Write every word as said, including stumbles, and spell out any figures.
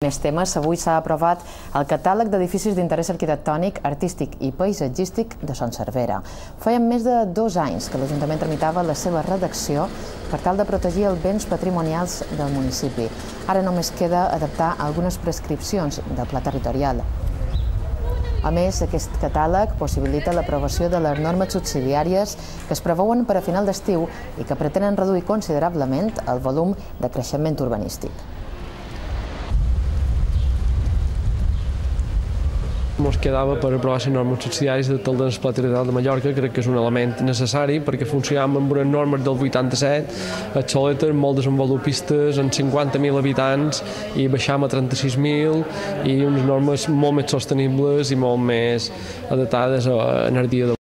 Més temes, avui s'ha aprovat el catàleg d'edificis d'interès arquitectònic, artístic i paisatgístic de Son Servera. Feien més de dos anys que l'Ajuntament tramitava la seva redacció per tal de protegir els béns patrimonials del municipi. Ara només queda adaptar algunes prescripcions del pla territorial. A més, aquest catàleg possibilita l'aprovació de les normes subsidiàries que es preveuen per a final d'estiu i que pretenen reduir considerablement el volum de creixement urbanístic. Ens quedava per aprovar les normes subsidiàries del Pla Territorial de Mallorca. Crec que és un element necessari perquè funcionem amb unes normes del vuitanta-set, obsoletes, molt desenvolupistes, amb cinquanta mil habitants, i baixam a trenta-sis mil, i unes normes molt més sostenibles i molt més adaptades a l'energia del